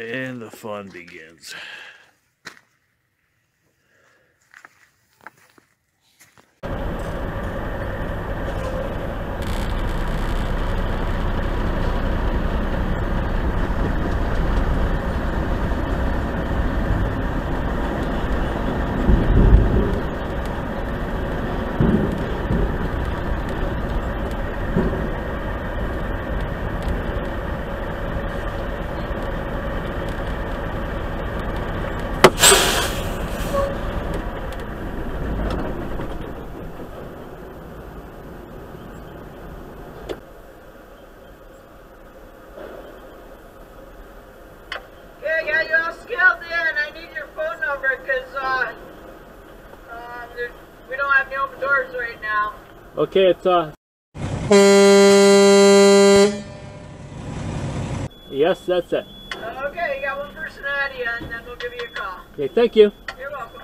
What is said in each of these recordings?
And the fun begins. We don't have any open doors right now. Okay, it's yes, that's it. Okay, you got one person ahead of you, and then we'll give you a call. Okay, thank you. You're welcome.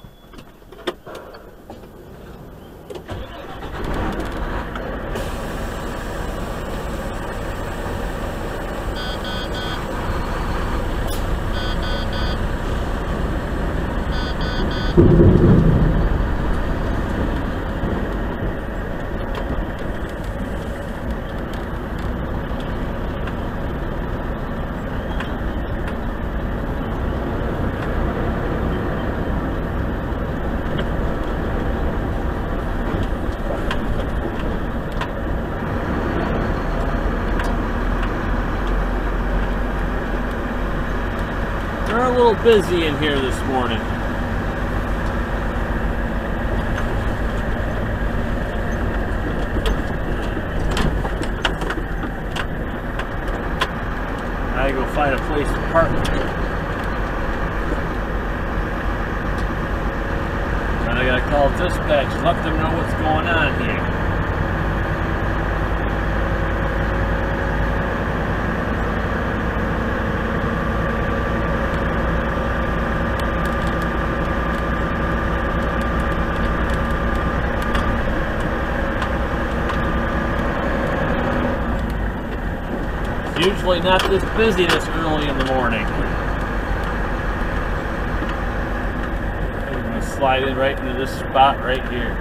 We're a little busy in here this morning. I go find a place to park. And I gotta call dispatch and let them know what's going on here. Usually not this busy this early in the morning. I'm going to slide in right into this spot right here.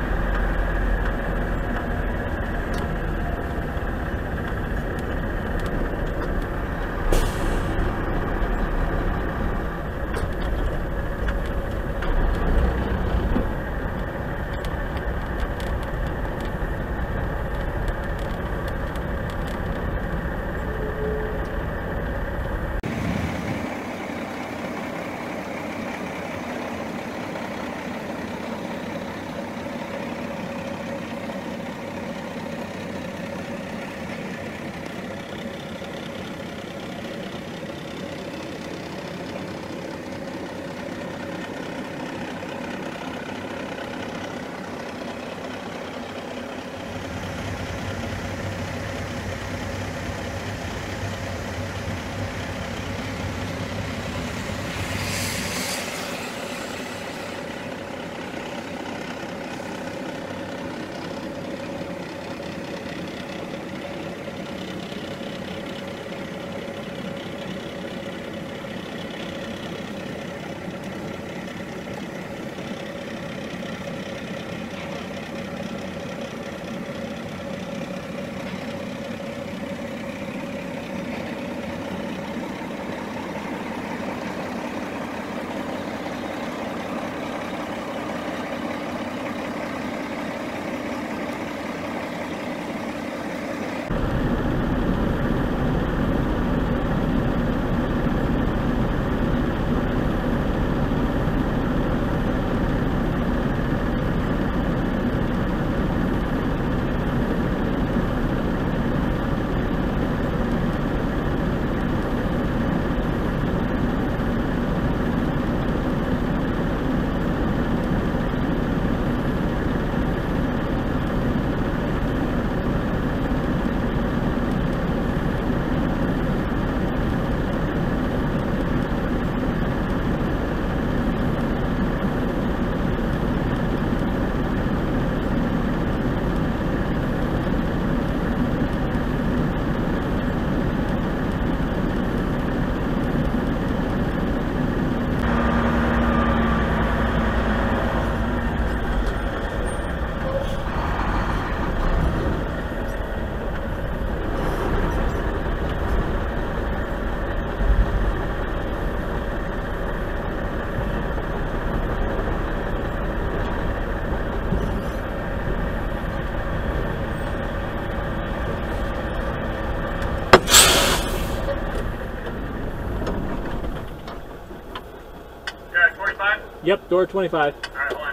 Yep, door 25. Alright, hold on.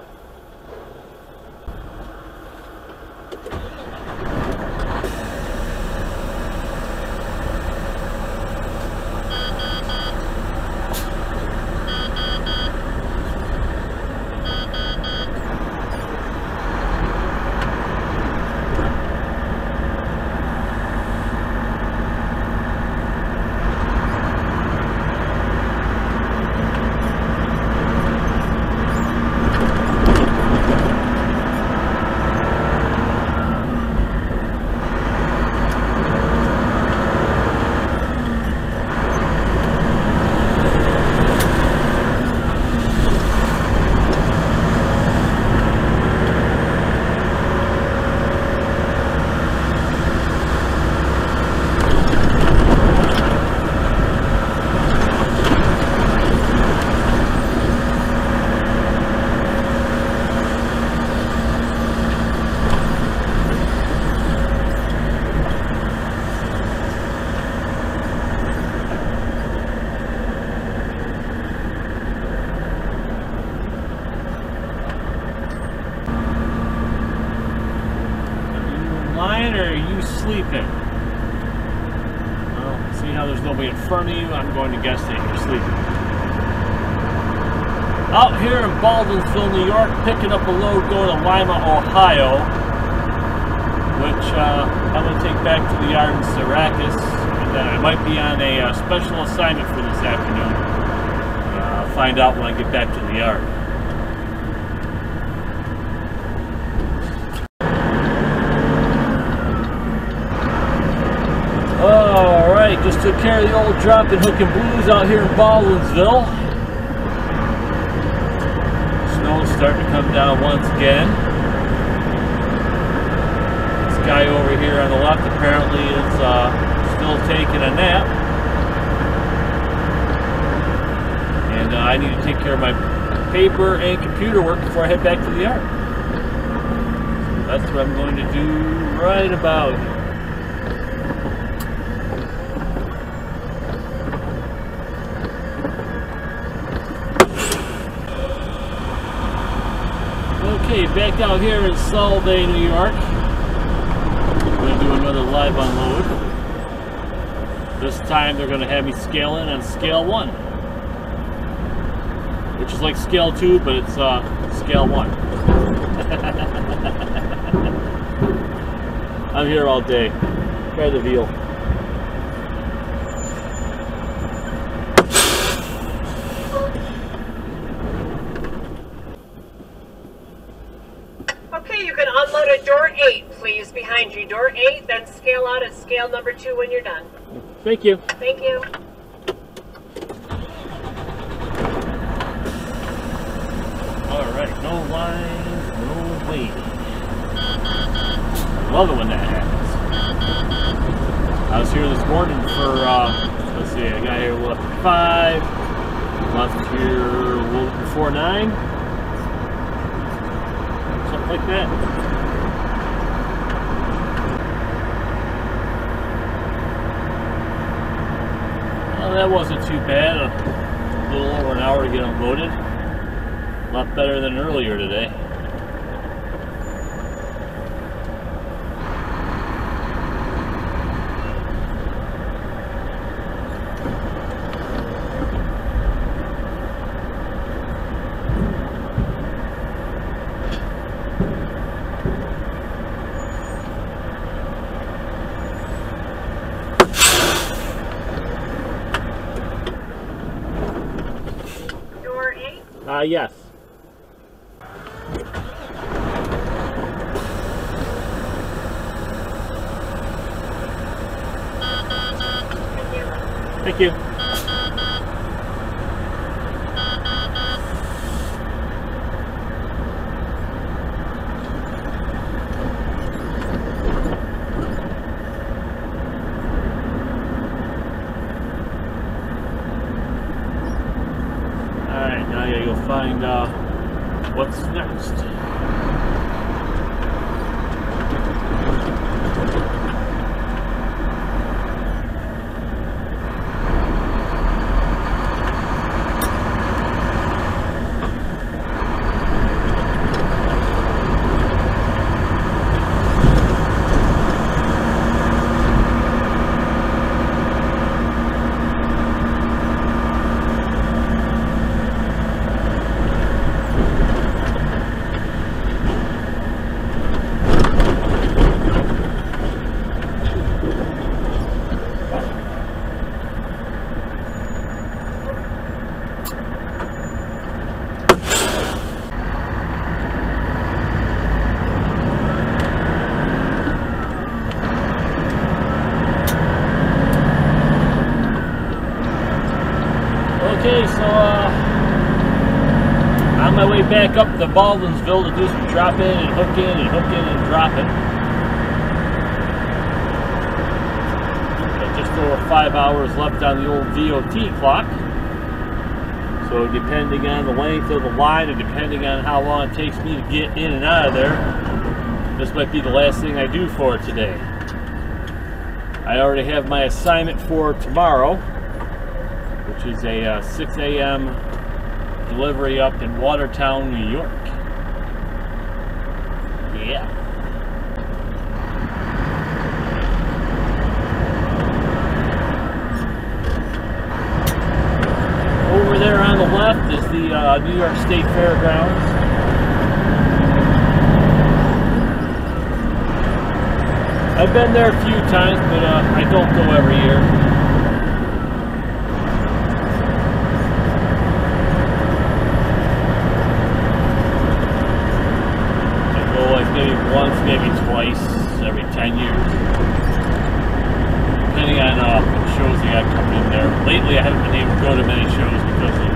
Lying or are you sleeping? Well, see how there's nobody in front of you? I'm going to guess that you're sleeping. Out here in Baldwinsville, New York, picking up a load going to Lima, Ohio, which I'm going to take back to the yard in Syracuse, and then I might be on a special assignment for this afternoon. Find out when I get back to the yard. Alright, just took care of the old drop and hook and blues out here in Baldwinsville. Snow's starting to come down once again. This guy over here on the left apparently is still taking a nap. And I need to take care of my paper and computer work before I head back to the yard. So that's what I'm going to do right about. Okay, back out here in Solvay, New York. I'm going to do another live unload. This time they're going to have me scale in on scale 1. Which is like scale 2, but it's scale 1. I'm here all day. Try the veal. Okay, you can unload at door 8, please, behind you. Door 8, then scale out at scale number 2 when you're done. Thank you. Thank you. Alright, no lines, no waiting. Love it when that happens. I was here this morning for, let's see, I got here a little after 5. Left here a little before 9. Something like that. Well, that wasn't too bad. A little over an hour to get unloaded. A lot better than earlier today. Door 8? Yes. Thank you. Alright, now I gotta go find what's next. heading back up to Baldwinsville to do some drop-in and hook-in and hook-in and drop-in. Got just over 5 hours left on the old DOT clock. So depending on the length of the line and depending on how long it takes me to get in and out of there, this might be the last thing I do for today. I already have my assignment for tomorrow, which is a 6 a.m. delivery up in Watertown, New York. Yeah. Over there on the left is the New York State Fairgrounds. I've been there a few times, but I don't go every year. I go like maybe once, maybe twice every 10 years. Depending on what shows they got coming in there. Lately I haven't been able to go to many shows because of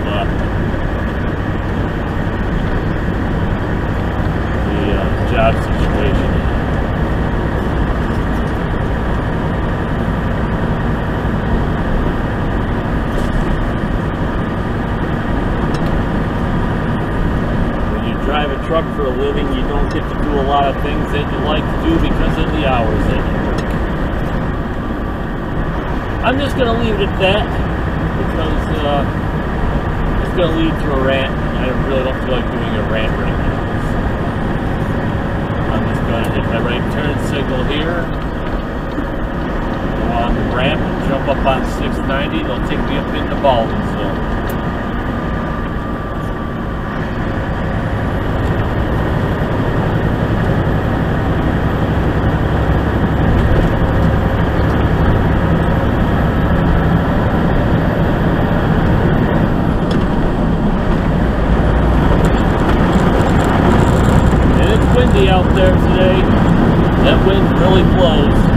the job situation. Drive a truck for a living, you don't get to do a lot of things that you like to do because of the hours that you work. I'm just going to leave it at that because it's going to lead to a rant. I really don't feel like doing a rant right now. So I'm just going to hit my right turn signal here, go on the ramp, and jump up on 690. It'll take me up into Baldwinsville. Out there today, that wind really blows.